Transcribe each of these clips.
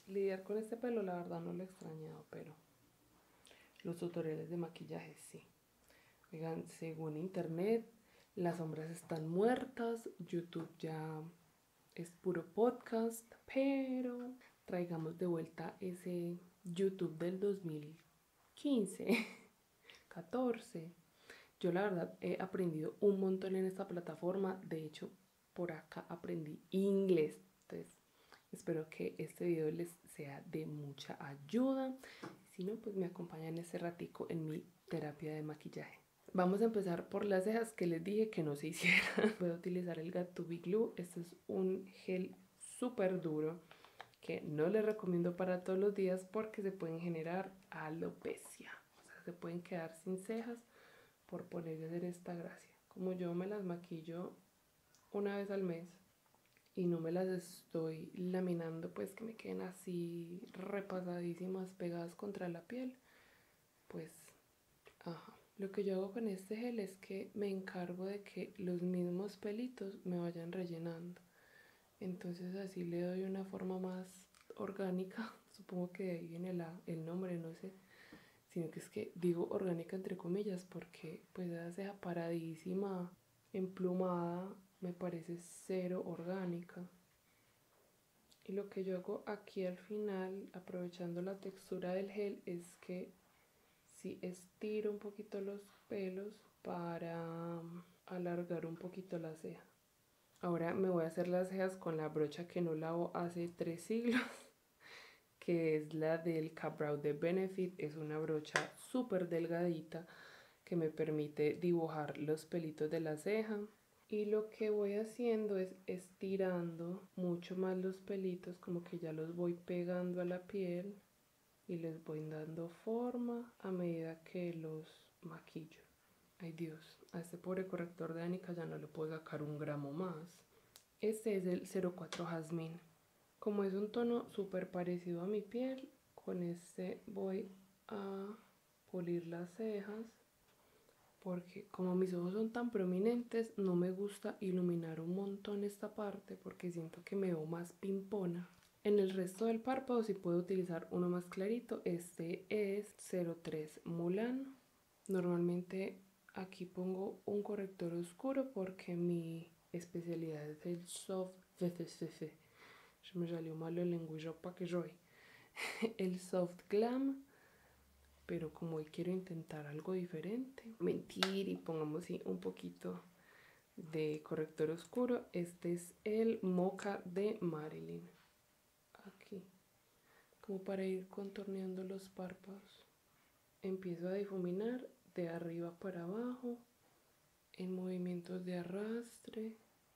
lidiar con este pelo la verdad no lo he extrañado, pero los tutoriales de maquillaje sí. Oigan, según internet, las sombras están muertas, YouTube ya es puro podcast, pero traigamos de vuelta ese YouTube del 2015, 14. Yo la verdad he aprendido un montón en esta plataforma, de hecho por acá aprendí inglés, entonces espero que este video les sea de mucha ayuda. Si no, pues me acompañan ese ratico en mi terapia de maquillaje. Vamos a empezar por las cejas que les dije que no se hicieran. Voy a utilizar el Got2b Glue. Este es un gel súper duro que no les recomiendo para todos los días porque se pueden generar alopecia. O sea, se pueden quedar sin cejas por ponerle hacer esta gracia. Como yo me las maquillo una vez al mes y no me las estoy laminando, pues que me queden así repasadísimas, pegadas contra la piel, pues, ajá. Lo que yo hago con este gel es que me encargo de que los mismos pelitos me vayan rellenando. Entonces así le doy una forma más orgánica. Supongo que de ahí viene el nombre, no sé. Sino que es que digo orgánica entre comillas porque pues esa ceja paradísima, emplumada, me parece cero orgánica. Y lo que yo hago aquí al final, aprovechando la textura del gel, es que sí estiro un poquito los pelos para alargar un poquito la ceja. Ahora me voy a hacer las cejas con la brocha que no lavo hace 3 siglos, que es la del Ka-Brow de Benefit. Es una brocha súper delgadita que me permite dibujar los pelitos de la ceja. Y lo que voy haciendo es estirando mucho más los pelitos, como que ya los voy pegando a la piel y les voy dando forma a medida que los maquillo. Ay Dios, a este pobre corrector de Anika ya no le puedo sacar un gramo más. Este es el 04 Jasmine. Como es un tono súper parecido a mi piel, con este voy a pulir las cejas, porque como mis ojos son tan prominentes, no me gusta iluminar un montón esta parte porque siento que me veo más pimpona. En el resto del párpado sí puedo utilizar uno más clarito. Este es 03 Mulan. Normalmente aquí pongo un corrector oscuro porque mi especialidad es el soft. Se me salió malo el lenguaje para que soy. El soft glam. Pero como hoy quiero intentar algo diferente, mentir y pongamos así un poquito de corrector oscuro. Este es el Mocha de Marilyn. Aquí, como para ir contorneando los párpados. Empiezo a difuminar de arriba para abajo en movimientos de arrastre.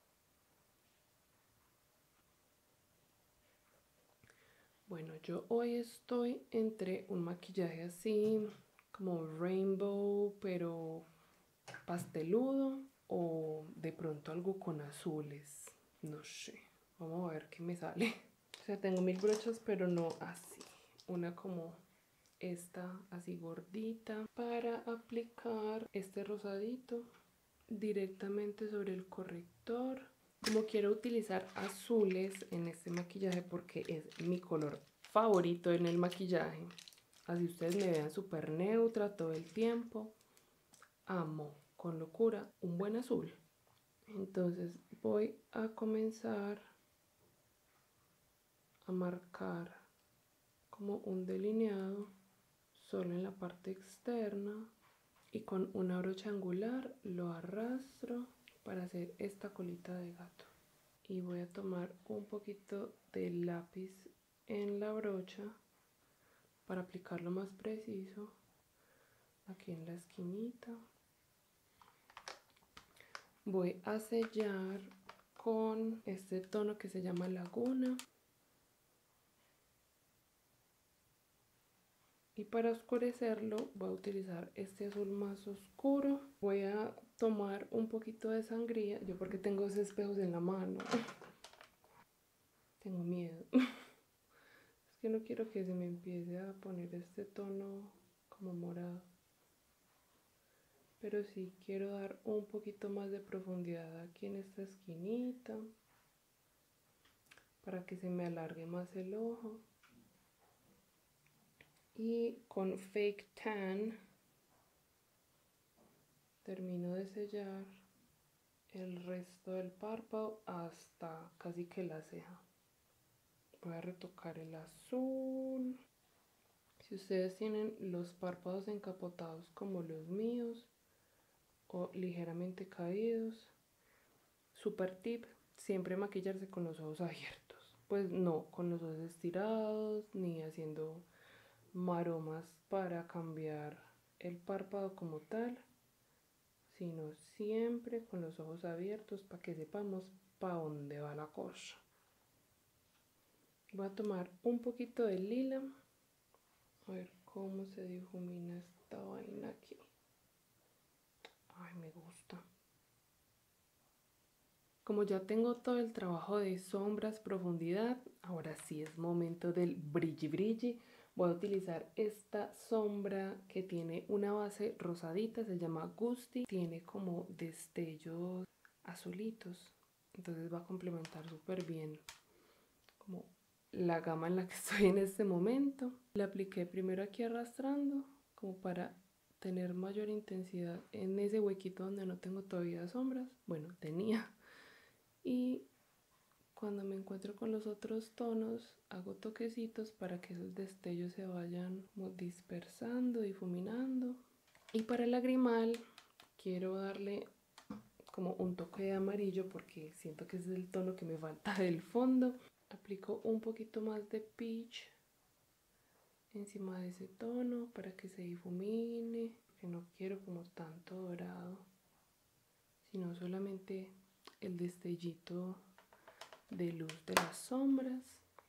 Bueno, yo hoy estoy entre un maquillaje así como rainbow, pero pasteludo, o de pronto algo con azules. No sé, vamos a ver qué me sale. O sea, tengo 1000 brochas, pero no así. Una como esta, así gordita, para aplicar este rosadito directamente sobre el corrector. Como quiero utilizar azules en este maquillaje porque es mi color favorito en el maquillaje, así ustedes me vean súper neutra todo el tiempo, amo con locura un buen azul. Entonces voy a comenzar a marcar como un delineado solo en la parte externa y con una brocha angular lo arrastro para hacer esta colita de gato. Y voy a tomar un poquito de lápiz en la brocha para aplicarlo más preciso aquí en la esquinita. Voy a sellar con este tono que se llama Laguna. Y para oscurecerlo voy a utilizar este azul más oscuro. Voy a tomar un poquito de sangría, yo porque tengo esos espejos en la mano. Tengo miedo. Es que no quiero que se me empiece a poner este tono como morado. Pero sí quiero dar un poquito más de profundidad aquí en esta esquinita para que se me alargue más el ojo. Y con Fake Tan termino de sellar el resto del párpado hasta casi que la ceja. Voy a retocar el azul. Si ustedes tienen los párpados encapotados como los míos o ligeramente caídos, super tip, siempre maquillarse con los ojos abiertos. Pues no con los ojos estirados ni haciendo maromas para cambiar el párpado como tal, sino siempre con los ojos abiertos para que sepamos para dónde va la cosa. Voy a tomar un poquito de lila, a ver cómo se difumina esta vaina aquí. Ay, me gusta. Como ya tengo todo el trabajo de sombras, profundidad, ahora sí es momento del brilli brilli. Voy a utilizar esta sombra que tiene una base rosadita, se llama Gusti. Tiene como destellos azulitos, entonces va a complementar súper bien como la gama en la que estoy en este momento. La apliqué primero aquí arrastrando, como para tener mayor intensidad en ese huequito donde no tengo todavía sombras. Bueno, tenía. Y cuando me encuentro con los otros tonos, hago toquecitos para que esos destellos se vayan como dispersando, difuminando. Y para el lagrimal quiero darle como un toque de amarillo porque siento que ese es el tono que me falta del fondo. Aplico un poquito más de peach encima de ese tono para que se difumine, que no quiero como tanto dorado, sino solamente el destellito de luz de las sombras.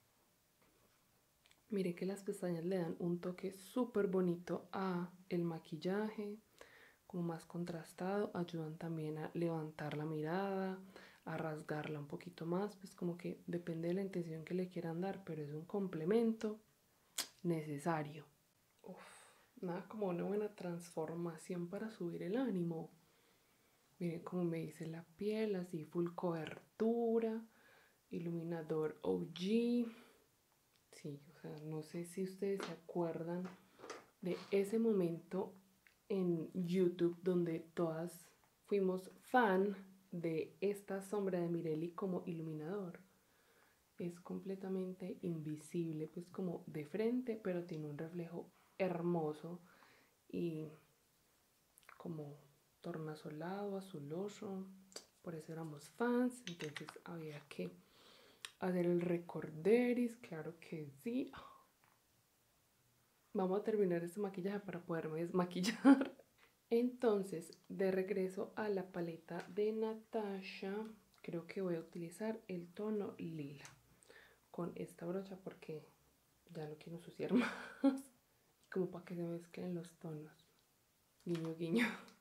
Miren que las pestañas le dan un toque súper bonito a el maquillaje, como más contrastado, ayudan también a levantar la mirada, a rasgarla un poquito más, pues como que depende de la intención que le quieran dar, pero es un complemento necesario. Uf, nada como una buena transformación para subir el ánimo. Miren cómo me dice la piel, así full cobertura, iluminador OG. Sí, o sea, no sé si ustedes se acuerdan de ese momento en YouTube donde todas fuimos fan de esta sombra de Mirelli como iluminador. Es completamente invisible, pues como de frente, pero tiene un reflejo hermoso y como tornasolado, azuloso. Por eso éramos fans, entonces había que hacer el recorderis, claro que sí. Vamos a terminar este maquillaje para poderme desmaquillar. Entonces, de regreso a la paleta de Natasha, creo que voy a utilizar el tono lila con esta brocha porque ya no quiero ensuciar más. Como para que se mezclen los tonos. Guiño, guiño.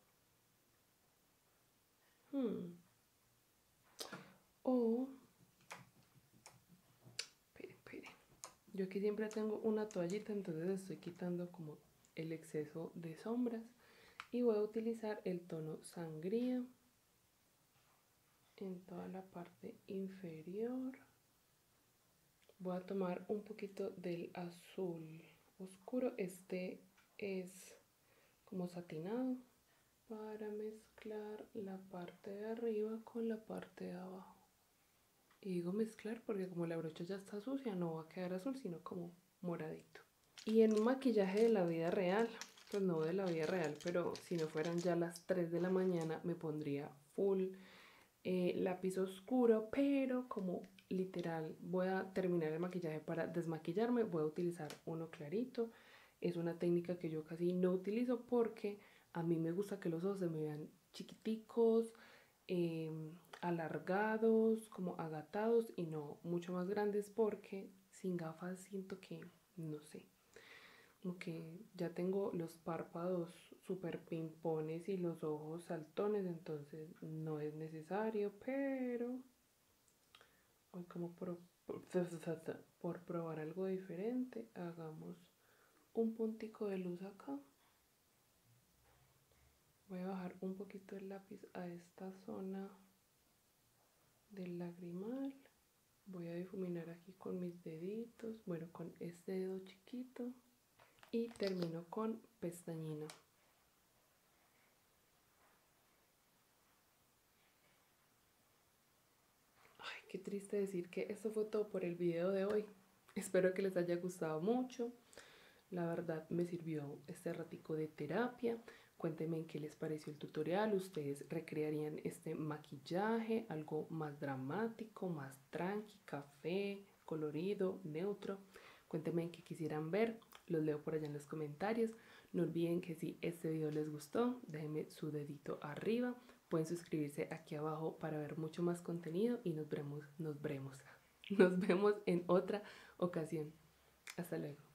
O, espere. Yo aquí siempre tengo una toallita, entonces estoy quitando como el exceso de sombras. Y voy a utilizar el tono sangría en toda la parte inferior. Voy a tomar un poquito del azul oscuro. Este es como satinado para mezclar la parte de arriba con la parte de abajo. Y digo mezclar porque como la brocha ya está sucia no va a quedar azul sino como moradito. Y en un maquillaje de la vida real, pues no de la vida real, pero si no fueran ya las 3 de la mañana me pondría full lápiz oscuro, pero como literal voy a terminar el maquillaje para desmaquillarme, voy a utilizar uno clarito. Es una técnica que yo casi no utilizo porque a mí me gusta que los ojos se me vean chiquiticos, alargados, como agatados y no mucho más grandes porque sin gafas siento que, no sé, como que ya tengo los párpados súper pimpones y los ojos saltones, entonces no es necesario, pero hoy como por probar algo diferente, hagamos un puntico de luz acá. Voy a bajar un poquito el lápiz a esta zona del lagrimal. Voy a difuminar aquí con mis deditos, bueno, con este dedo chiquito. y termino con pestañina. Ay, qué triste decir que esto fue todo por el video de hoy. Espero que les haya gustado mucho. La verdad me sirvió este ratico de terapia. Cuéntenme qué les pareció el tutorial. ¿Ustedes recrearían este maquillaje? ¿Algo más dramático, más tranqui, café, colorido, neutro? Cuéntenme qué quisieran ver. Los leo por allá en los comentarios. No olviden que si este video les gustó, déjenme su dedito arriba. Pueden suscribirse aquí abajo para ver mucho más contenido y nos vemos en otra ocasión. Hasta luego.